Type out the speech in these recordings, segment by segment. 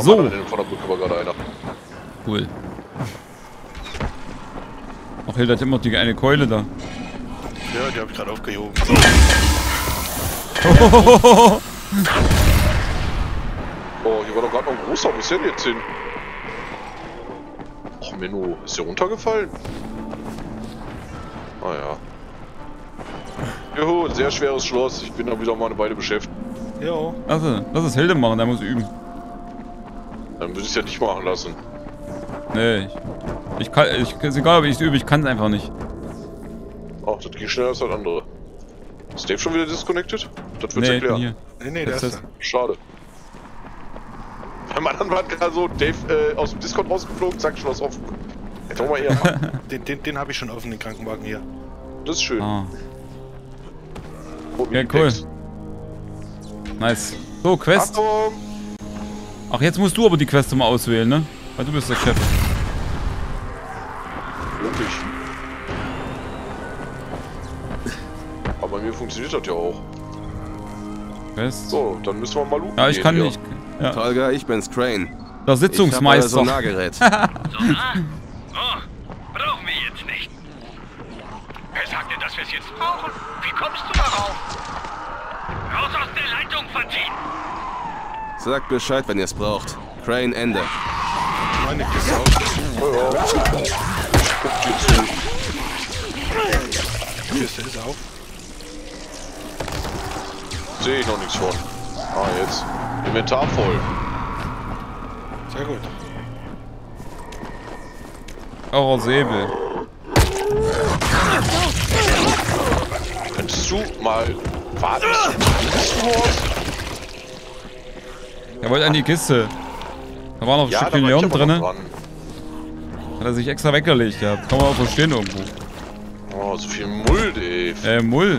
So. Von der Brücke war gerade einer. Cool. Ach, Hilda hat immer die eine Keule da. Ja, die habe ich gerade aufgehoben. Oh, hier war doch gerade noch ein großer. Wo ist der denn jetzt hin? Och, Menno, ist der runtergefallen? Ah ja. Juhu, ein sehr schweres Schloss. Ich bin da wieder meine Beine beschäftigt. Jo. Also, lass es Hilde machen, der muss üben. Dann würde ich es ja nicht machen lassen. Nee, ich kann, ist egal, ob ich es übe, ich kann es einfach nicht. Ach, das ging schneller als das andere. Ist Dave schon wieder disconnected? Das wird's Nee, ich bin erklären. hier. Nee, der Was ist ist da. Schade. Beim anderen war gerade so, Dave aus dem Discord rausgeflogen, zack, Schloss offen. Jetzt komm mal her. Den habe ich schon offen, den Krankenwagen hier. Das ist schön. Ah. Oh, Ja, cool. Nice. So, Quest. Achtung! Ach, jetzt musst du aber die Quest mal auswählen, ne? Weil du bist der Chef. Wirklich. Aber bei mir funktioniert das ja auch. Quest. So, dann müssen wir mal looten. Ja, ich gehen kann hier. nicht. Ja. Tolga, ich bin's, Crane. Der Ich Sitzungsmeister. hab Sonargerät. Sonar? Oh, brauchen wir jetzt nicht. Wer sagt denn, dass wir es jetzt brauchen? Wie kommst du darauf? Raus aus der Leitung, Fatin! Sagt Bescheid, wenn ihr's braucht. Crane, Ende. Meine Kiste auf. Oh, ja. Guck dir zu. Die Kiste ist auf. Sehe ich noch nichts von. Ah, jetzt. Inventar voll. Sehr gut. Auch Säbel. Könntest du mal warten? Er wollte an die Kiste. Da war noch ein Ja, da Stückchen war ich Leon aber noch drin. dran. Hat er sich extra weggelegt gehabt. Kann man auch verstehen irgendwo. Oh, so viel Mull, Dave. Mull.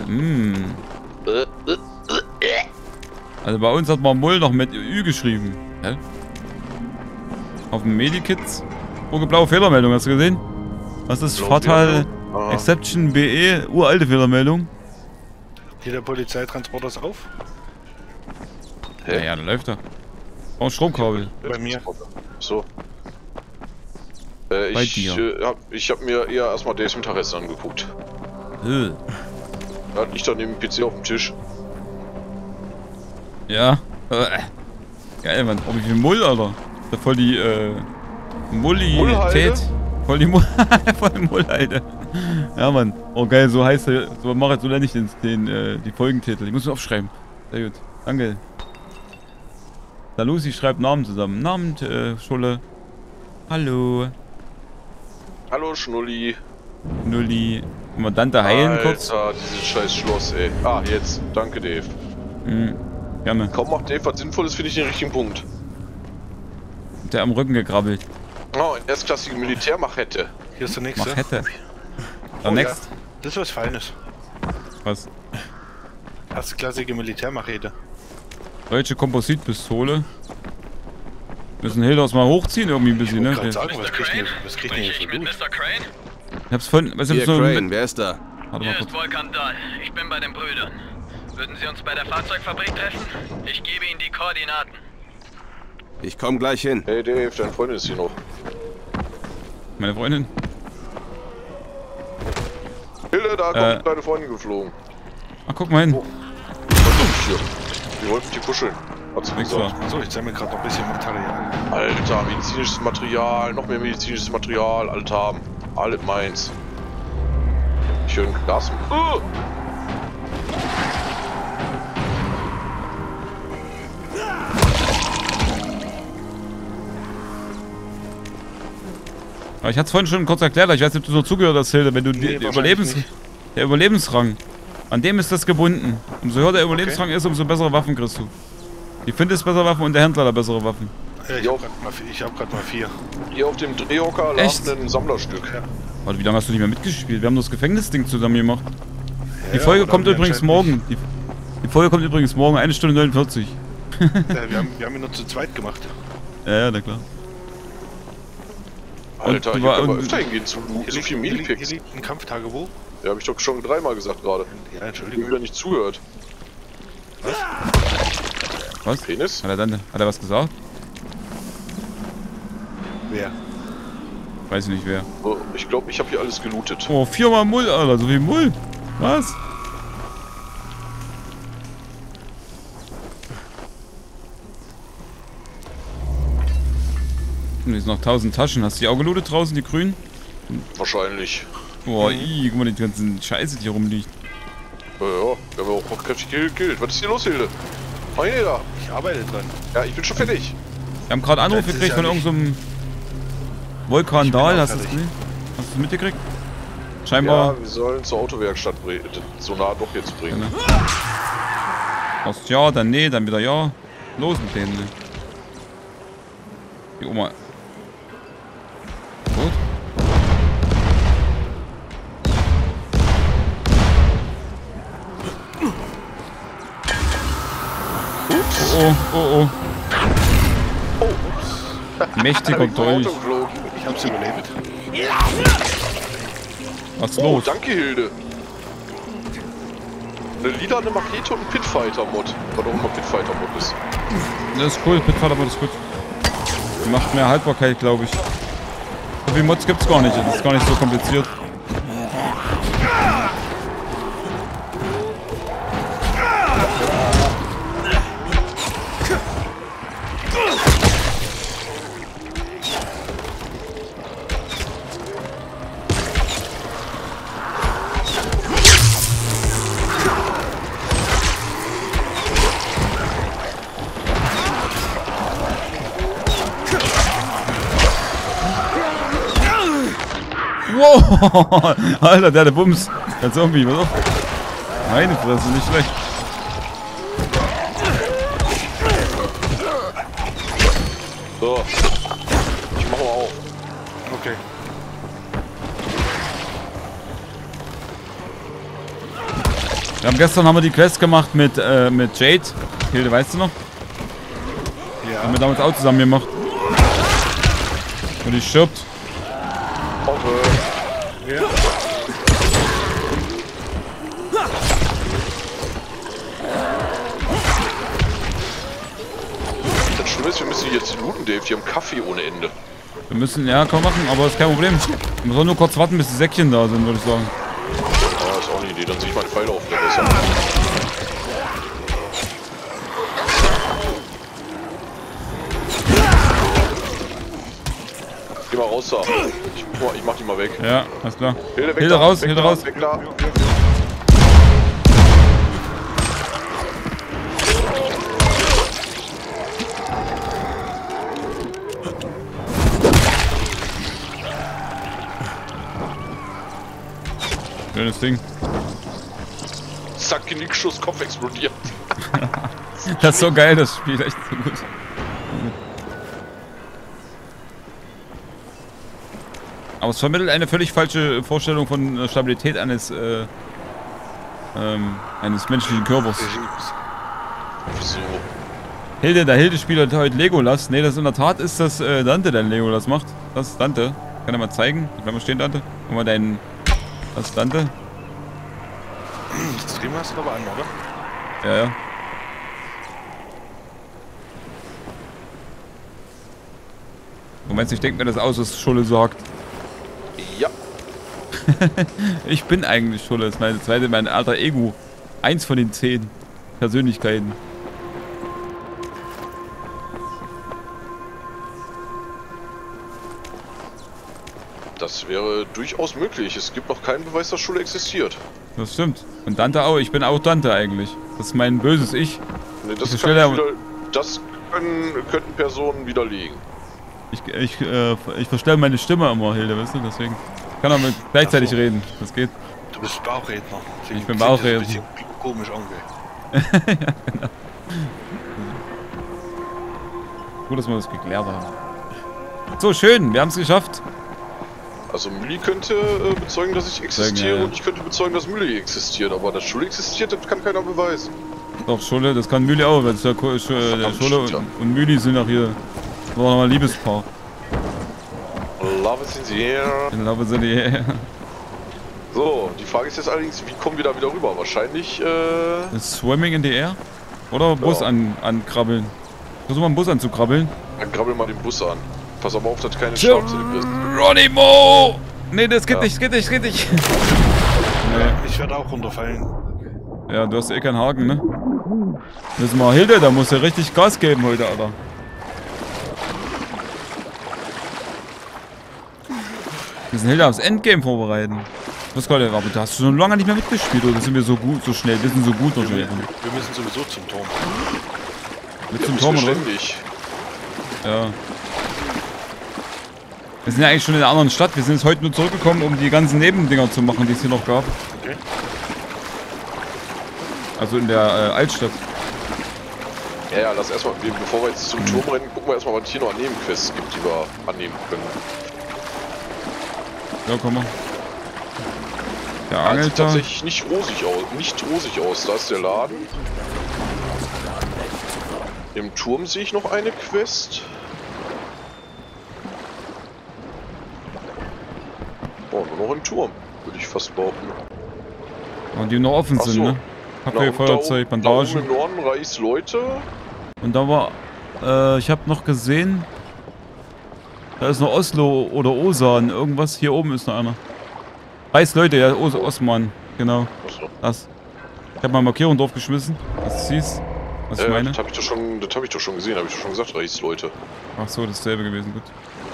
Also bei uns hat man Mull noch mit Ü geschrieben. Hä? Auf dem Medikits. Oh, blaue Fehlermeldung, hast du gesehen? Was ist Blaue Fatal Fehlermeldung? Aha. Exception BE? Uralte Fehlermeldung. Hier der Polizeitransporter ist auf. Hä? Ja, da läuft er. Auch ein Stromkabel. Bei mir. So. Bei ich dir. Ich hab mir eher erstmal Daves Mittagessen angeguckt. Da liegt dann neben dem PC auf dem Tisch. Ja. Geil, Mann. Oh, wie viel Mull, Alter. Das ist voll die, Mullität. Mullhalde? Voll die Mullhalde. Ja, Mann. Oh, geil, so heißt er. So nenne ich die Folgentitel. Ich muss mir aufschreiben. Sehr gut. Danke. Da Lucy schreibt Namen zusammen. Namen, Schulle. Hallo. Hallo, Schnulli. Nulli. Kommandante heilen kurz. Alter, dieses scheiß Schloss, ey. Ah, jetzt. Danke, Dave. Gerne. Kaum macht Dave was Sinnvolles, finde ich den richtigen Punkt. Der am Rücken gekrabbelt. Oh, eine erstklassige Militärmachette. Hier ist der nächste. Machette. Oh, Next. Das ist was Feines. Was? Erstklassige Militärmachete. Deutsche Kompositpistole. Müssen Hilders mal hochziehen irgendwie ein bisschen, Ich ne? wollte gerade Ich sagen, was kriegt denn hier für Ich bin Loot? Mr. Crane. hab's von. Was Hier, ist so Crane, wer ist da? Warte mal Hier kurz. ist Volkan Dahl. Ich bin bei den Brüdern. Würden Sie uns bei der Fahrzeugfabrik treffen? Ich gebe Ihnen die Koordinaten. Ich komm gleich hin. Hey, Dave, deine Freundin ist hier noch. Meine Freundin. Hilde, da kommt deine Freundin geflogen. Ach, guck mal hin. Oh. Was ist hier? Die wollten mit dir kuscheln. Hat sie Nix gesagt. war. So, ich zeige mir gerade noch ein bisschen Material. Alter, medizinisches Material, noch mehr medizinisches Material, alles haben. Alles meins. Ich höre ein Gas. Aber ich hatte es vorhin schon kurz erklärt, ich weiß nicht, ob du so zugehört hast, Hilde, wenn du Nee, der Überlebensrang, an dem ist das gebunden. Umso höher der Überlebensrang ist, umso bessere Waffen kriegst du. Die findest bessere Waffen und der Händler der bessere Waffen. Ja, ich hab grad mal 4. Hier auf dem Drehhocker Echt? lag ein Sammlerstück. Ja. Warte, wie lange hast du nicht mehr mitgespielt? Wir haben das Gefängnisding zusammen gemacht. Die Ja, Folge aber kommt dann übrigens anscheinend morgen. Die Folge kommt übrigens morgen, 1 Stunde 49. Ja, wir haben ihn nur zu zweit gemacht. Ja, na klar. Alter, Und hier war- können wir und- öfter hingehen zu so viel Hier Medipix. liegt ein Kampftagebuch. Ja, hab ich doch schon dreimal gesagt gerade. Ja, Ich bin Entschuldigung. wieder nicht zuhört. Was? Penis? Hat er was gesagt? Wer? Weiß ich nicht wer. Oh, ich glaube, ich habe hier alles gelootet. Oh, 4-mal Mull, Alter. So viel Mull. Was? Und hier sind noch 1000 Taschen. Hast du die auch gelootet draußen, die grünen? Wahrscheinlich. Boah, guck mal, die ganzen Scheiße, die hier rumliegt. Ja, wir haben auch noch kräftig gekillt. Was ist hier los, Hilde? Oh, nee, da. Ich arbeite dran. Ja, ich bin schon fertig. Wir haben gerade Anruf Das ist gekriegt ja von nicht- irgendeinem Vulkan Ich bin Dahl. auch Hast du fertig. es mitgekriegt? Scheinbar. Ja, wir sollen zur Autowerkstatt bringen. So nah doch jetzt bringen. Ja, ne? Erst ja, dann nee, dann wieder ja. Los mit denen. Ne? Die Oma. Gut. Oh, oh, oh, oh. Mächtiger Dolch. Ich hab's überlebt. Was ist Oh, los? danke, Hilde. Eine lilane Machete und ein Pitfighter-Mod. Was auch immer Pitfighter-Mod ist. Das ist cool, Pitfall, aber das ist gut. Die macht mehr Haltbarkeit, glaube ich. So viele Mods gibt's gar nicht, das ist gar nicht so kompliziert. Wow! Alter, der Bums. Der Zombie, was auf? Meine Fresse, nicht schlecht. So. Ich mache mal auf. Okay. Gestern haben wir die Quest gemacht mit Jade. Hilde, weißt du noch? Ja. Haben wir damals auch zusammen gemacht. Und die stirbt. Hoffe. Ja. Das Schlimme ist, wir müssen jetzt looten, Dave. Die haben Kaffee ohne Ende. Wir müssen, ja, kaum machen, aber ist kein Problem. Wir sollen nur kurz warten, bis die Säckchen da sind, würde ich sagen. Ja, ist auch eine Idee. Dann sehe ich meine Pfeile auf der besser. Geh mal raus da. Ich mach die mal weg. Ja, alles klar. Hilde, weg Hilde da, raus, weg Hilde da, raus. Weg da. Schönes Ding. Zack, Genickschuss, Kopf explodiert. Das ist so geil, das Spiel, echt so gut. Aber es vermittelt eine völlig falsche Vorstellung von Stabilität eines menschlichen Körpers. Wieso? Hilde, der Hilde spielt heute Legolas. Ne, das in der Tat ist das Dante, der Legolas macht. Das ist Dante. Kann er mal zeigen? Bleib mal stehen, Dante. Guck mal deinen. Das ist Dante. Das Stream hast du aber an, oder? Ja, ja. Du meinst, ich denke mir das aus, was Schulle sagt. Ja. Ich bin eigentlich Schulle. Das ist meine zweite, mein alter Ego. 1 von den 10 Persönlichkeiten. Das wäre durchaus möglich. Es gibt noch keinen Beweis, dass Schule existiert. Das stimmt. Und Dante auch. Ich bin auch Dante eigentlich. Das ist mein böses Ich. Nee, das Ich kann verstehe ich das könnten Personen widerlegen. Ich verstelle meine Stimme immer, Hilde, weißt du? Deswegen kann er mit gleichzeitig Ach so. reden. Das geht. Du bist Bauchredner. Ich bin Bauchredner. Das ist ein bisschen komisch angehört. Gut, dass wir das geklärt haben. So, schön. Wir haben es geschafft. Also Mülli könnte bezeugen, dass ich existiere, ja, ja. und ich könnte bezeugen, dass Mülli existiert. Aber dass Schule existiert, das kann keiner beweisen. Doch, Schulle, das kann Müli auch. Weil der Schulle und Müli sind auch hier. Das war nochmal ein Liebespaar. Love is in the air. Ich glaube, sind die. So, die Frage ist jetzt allerdings, wie kommen wir da wieder rüber? Wahrscheinlich, Swimming in the air? Oder Bus Ja. ankrabbeln? Versuch mal einen Bus anzukrabbeln. dann krabbel mal den Bus an. Pass aber auf, dass keine Schlafzelle bist. Geronimo! Nee, das geht nicht, geht nicht, geht nicht. Ich werde auch runterfallen. Ja, du hast eh keinen Haken, ne? Müssen wir Hilde, da muss er richtig Gas geben heute, Alter. Wir müssen Hilde aufs Endgame vorbereiten. Was gerade, aber da hast du schon lange nicht mehr mitgespielt, oder sind wir so gut, so schnell? Wir sind so gut noch Wir schon. müssen sowieso zum Turm. Mit zum Turm, oder? Ständig. Ja. Wir sind ja eigentlich schon in einer anderen Stadt. Wir sind jetzt heute nur zurückgekommen, um die ganzen Nebendinger zu machen, die es hier noch gab. Okay. Also in der Altstadt. Ja, lass erstmal, bevor wir jetzt zum Turm rennen, gucken wir erstmal, was es hier noch an Nebenquests gibt, die wir annehmen können. Ja, komm mal. Der Sieht angelt da. tatsächlich nicht rosig aus. Da ist der Laden. Im Turm sehe ich noch eine Quest. Oh, nur noch im Turm, würde ich fast behaupten. Und die noch offen Ach sind, so. ne? Kaffee, Feuerzeug, Da oben Bandagen. im Norden reißt Leute. Und da war, ich habe noch gesehen, da ist noch Oslo oder Osan, irgendwas. Hier oben ist noch einer. Weiß Leute, ja, Osman, genau. Achso. Das. Ich habe mal Markierung drauf geschmissen, dass du siehst, was ich meine. Das habe ich doch schon gesehen, habe ich doch schon gesagt, reißt Leute. Ach so, dasselbe gewesen, gut.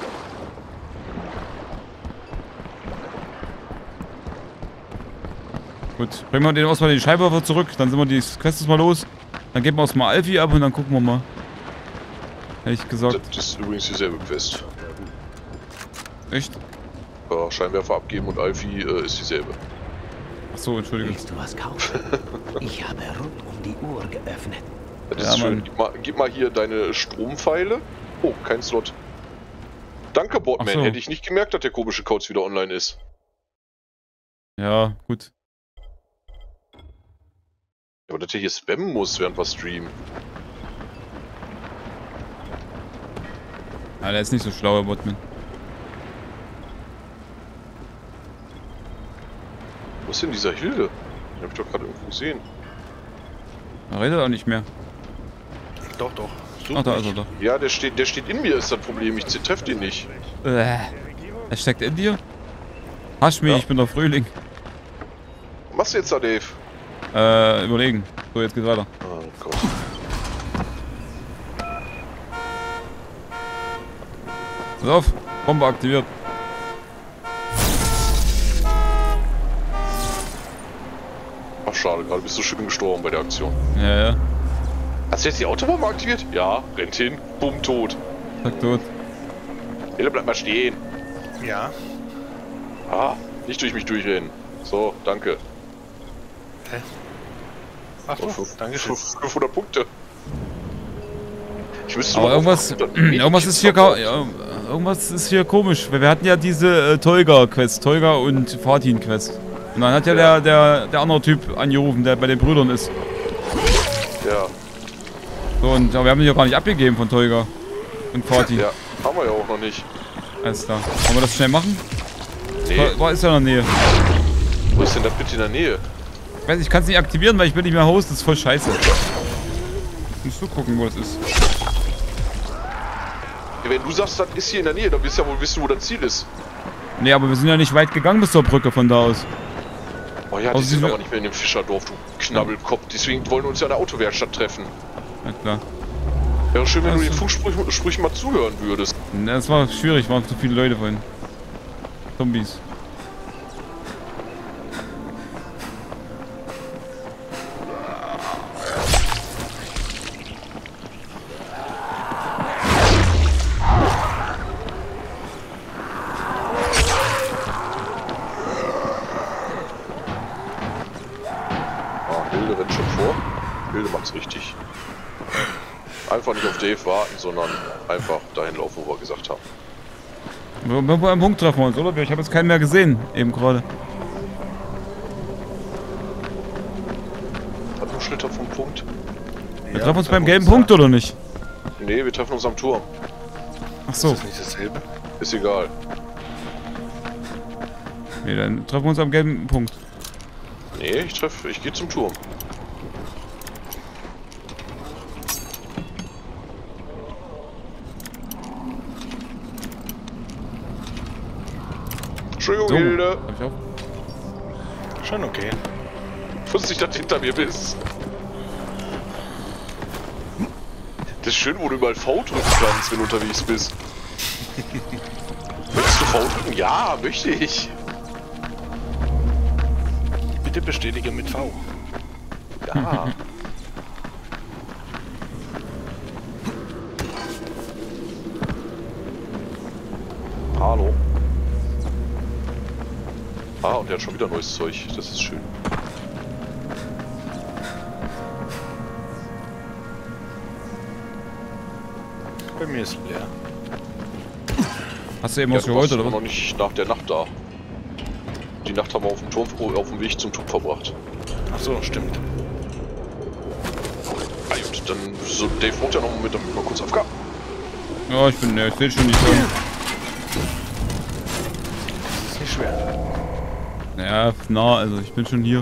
Gut, bringen wir den erstmal den Scheinwerfer zurück, dann sind wir die Quests mal los. Dann geben wir uns mal Alfie ab und dann gucken wir mal. Hätte ich gesagt. Das ist übrigens dieselbe Quest. Echt? Ja, Scheinwerfer abgeben und Alfie ist dieselbe. Ach so, Entschuldigung. Willst du was kaufen? Ich habe rund um die Uhr geöffnet. Das Ja, ist schön. Mann. Gib mal hier deine Strompfeile. Oh, kein Slot. Danke, Botman. Ach so. Hätte ich nicht gemerkt, dass der komische Codes wieder online ist. Ja, gut. Aber dass der hier spammen muss, während wir streamen. Ja, der ist nicht so schlau, der Botman. Was ist denn dieser Hilde? Den hab ich doch gerade irgendwo gesehen. Er redet auch nicht mehr. Doch, doch. Ach, da ist er doch. Ja, der steht in mir, ist das Problem. Ich treffe den nicht. Er steckt in dir? Hasch mich, Ja. ich bin der Frühling. Was machst du jetzt da, Dave? Überlegen. So, jetzt geht's weiter. Oh Gott. Pass auf, Bombe aktiviert. Ach, schade, gerade bist du schön gestorben bei der Aktion. Ja, ja. Hast du jetzt die Autobombe aktiviert? Ja, rennt hin, bumm, tot. Zack, tot. Hilde, bleib mal stehen. Ja. Ah, nicht durch mich durchrennen. So, danke. Ach so, danke schön. 500 Punkte. Ich müsste Aber mal irgendwas, auf 800 irgendwas ist hier, ja, irgendwas ist hier komisch. Wir hatten ja diese Tolga-Quest, Tolga und Fatin-Quest. Und dann hat ja, der andere Typ angerufen, der bei den Brüdern ist. Ja, So, und aber wir haben die ja gar nicht abgegeben von Tolga und Fatin. ja, haben wir ja auch noch nicht. Alles klar. Wollen wir das schnell machen? Nee, War ist ja in der Nähe. wo ist denn das bitte in der Nähe? Ich weiß, ich kann es nicht aktivieren, weil ich bin nicht mehr Host. Das ist voll scheiße. Musst du gucken, wo das ist. Wenn du sagst, das ist hier in der Nähe, dann wirst du ja wohl wissen, wo das Ziel ist. Nee, aber wir sind ja nicht weit gegangen bis zur Brücke von da aus. Oh ja, die Also sind diese- aber nicht mehr in dem Fischerdorf, du Knabbelkopf. Deswegen wollen wir uns ja in der Autowerkstatt treffen. Ja, klar. Wäre schön, wenn du Also- den Funksprüchen mal zuhören würdest. Ne, das war schwierig, waren zu viele Leute vorhin. Zombies. Ah, Hilde rennt schon vor. Hilde macht's richtig. Einfach nicht auf Dave warten, sondern einfach dahin laufen, wo wir gesagt haben. Irgendwo am Punkt treffen wir uns, oder? Ich habe jetzt keinen mehr gesehen, eben gerade. Hat noch Schnitter vom Punkt? Wir treffen uns beim gelben Punkt, oder nicht? Nee, wir treffen uns am Turm. Ach so. Ist das nicht dasselbe? Ist egal. Nee, dann treffen wir uns am gelben Punkt. Nee, ich gehe zum Turm. Entschuldigung, So, Hilde. hab ich auch. Schon okay. Ich wusste nicht, dass du hinter mir bist. Das ist schön, wo du überall V drücken kannst, wenn du unterwegs bist. Möchtest du V drücken? Ja, möchte ich. Bitte bestätige mit V. Ja. Hallo. Ah, und der hat schon wieder neues Zeug. Das ist schön. Bei mir ist leer. Hast du eben Ja, was du geholt, warst oder aber was? noch nicht nach der Nacht da. Die Nacht haben wir auf dem Turm, auf dem Weg zum Turm verbracht. Ach so, stimmt. Ah gut, dann so Dave wohnt ja noch mit, damit wir kurz AFK. Ja, ich will schon nicht hören. Das ist nicht schwer. Naja, nah, also ich bin schon hier.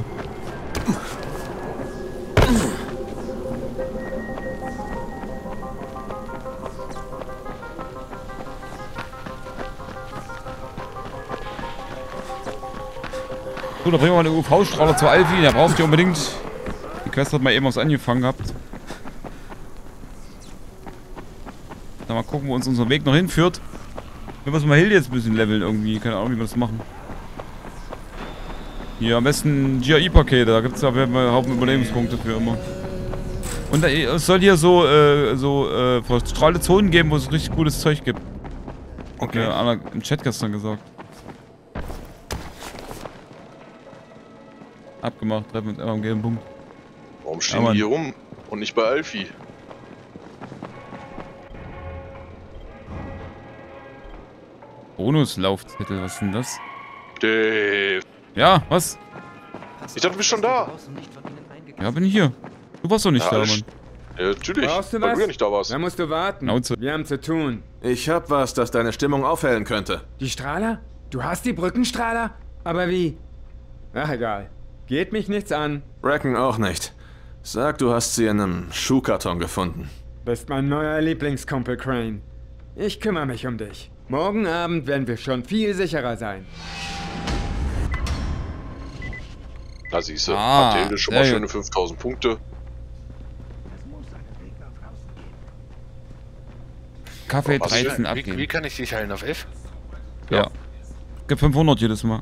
So, da bringen wir mal den UV-Strahler zu Alfie. Der braucht ihr unbedingt. Die Quest hat mal eben was angefangen gehabt. Dann mal gucken, wo uns unser Weg noch hinführt. Wir müssen mal Hilde jetzt ein bisschen leveln irgendwie. Keine Ahnung, wie wir das machen. Hier am besten GI-Pakete. Da gibt es ja einen Haufen Überlebenspunkte für immer. Und es soll hier so verstrahlte Zonen geben, wo es richtig cooles Zeug gibt. Okay. Hat mir einer im Chat gestern gesagt. Abgemacht, treffen uns einfach am gelben Punkt. Warum stehen die hier rum und nicht bei Alfie? Bonuslaufzettel, was ist denn das? Dave. Ja, was? Ich dachte, du bist schon da. Ja, bin ich hier. Du warst doch nicht Ja, da, alles- Mann. Ja, natürlich, Brauchst du weil was? du ja nicht da warst. Da musst du warten. Schnauze. Wir haben zu tun. Ich hab was, das deine Stimmung aufhellen könnte. Die Strahler? Du hast die Brückenstrahler? Aber wie? Ach, egal. Geht mich nichts an. Bracken auch nicht. Sag, du hast sie in einem Schuhkarton gefunden. Bist mein neuer Lieblingskumpel, Crane. Ich kümmere mich um dich. Morgen Abend werden wir schon viel sicherer sein. Na siehste, Ah, hat Hilde schon mal sehr schöne gut. 5000 Punkte. Kaffee Was 13 Wie abgeben. kann ich dich heilen auf F? Ja. Gib 500 jedes Mal.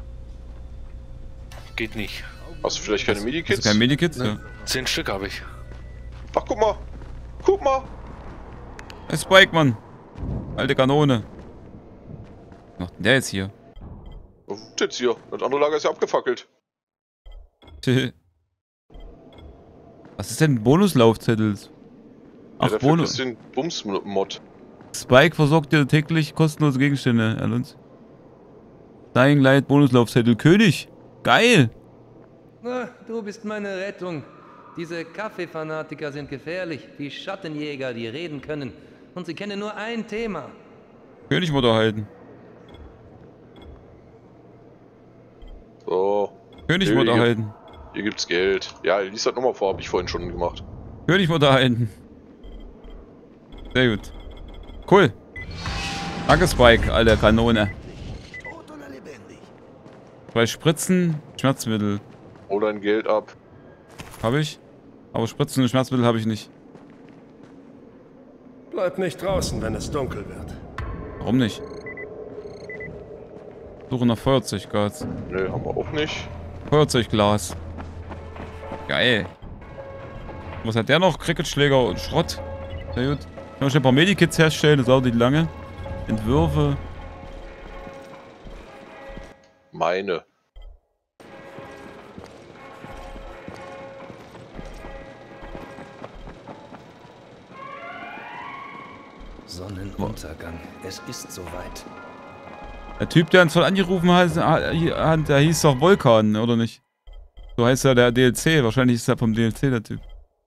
Geht nicht. Hast du vielleicht keine Hast Medikits? du kein Medikit? Ja. 10 Stück habe ich. Ach, guck mal. Guck mal. Hey, Spike, Mann. Alte Kanone. Was macht denn der jetzt hier? Was ist jetzt hier? Das andere Lager ist ja abgefackelt. Was ist denn Bonuslaufzettel? Ach, ja, dafür Bonus. ist den Bums-Mod. Spike versorgt dir täglich kostenlose Gegenstände. Erlunz. Dying Light Bonuslaufzettel. König. Geil. Na, du bist meine Rettung. Diese Kaffeefanatiker sind gefährlich, wie Schattenjäger, die reden können. Und sie kennen nur ein Thema. König halten. So, König Hier, halten. hier gibt's Geld. Ja, lies das nochmal vor, habe ich vorhin schon gemacht. König halten. Sehr gut. Cool. Danke, Spike, alter Kanone. 2 Spritzen, Schmerzmittel. Hol dein Geld ab. Habe ich. Aber Spritzen und Schmerzmittel habe ich nicht. Bleib nicht draußen, wenn es dunkel wird. Warum nicht? Suche nach Feuerzeuggas. Nö, haben wir auch nicht. Feuerzeugglas. Geil. Was hat der noch? Cricketschläger und Schrott. Sehr gut. Kann man schnell ein paar Medikits herstellen, das dauert nicht lange. Entwürfe. Meine. Sonnenuntergang. Es ist soweit. Der Typ, der uns voll angerufen hat, der hieß doch Vulkan, oder nicht? So heißt ja der DLC. Wahrscheinlich ist er vom DLC der Typ.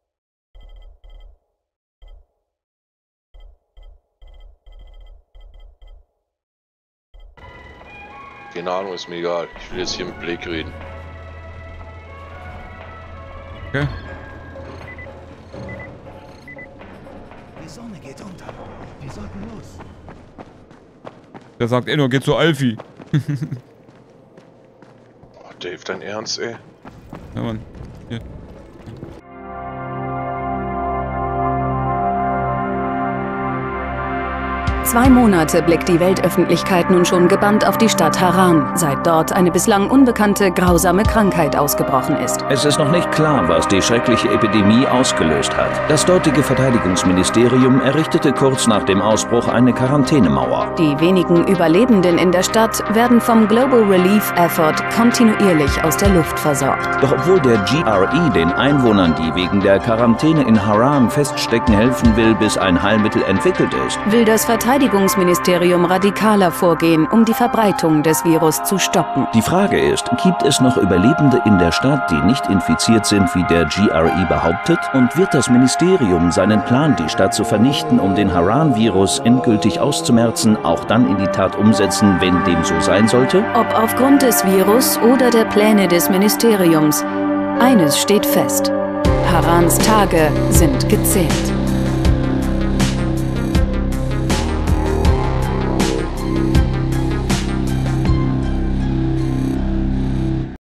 Keine Ahnung, ist mir egal. Ich will jetzt hier mit Blake reden. Okay. Die Sonne geht unter. Wir sollten los. Der sagt, ey, nur geht zu Alfie. Oh, Dave, dein Ernst, ey? Ja, Mann. Hier. Zwei Monate blickt die Weltöffentlichkeit nun schon gebannt auf die Stadt Haran, seit dort eine bislang unbekannte, grausame Krankheit ausgebrochen ist. Es ist noch nicht klar, was die schreckliche Epidemie ausgelöst hat. Das dortige Verteidigungsministerium errichtete kurz nach dem Ausbruch eine Quarantänemauer. Die wenigen Überlebenden in der Stadt werden vom Global Relief Effort kontinuierlich aus der Luft versorgt. Doch obwohl der GRE den Einwohnern, die wegen der Quarantäne in Haran feststecken, helfen will, bis ein Heilmittel entwickelt ist, will das Verteidigungsministerium radikaler vorgehen, um die Verbreitung des Virus zu stoppen. Die Frage ist, gibt es noch Überlebende in der Stadt, die nicht infiziert sind, wie der GRE behauptet? Und wird das Ministerium seinen Plan, die Stadt zu vernichten, um den Haran-Virus endgültig auszumerzen, auch dann in die Tat umsetzen, wenn dem so sein sollte? Ob aufgrund des Virus oder der Pläne des Ministeriums, eines steht fest: Harans Tage sind gezählt.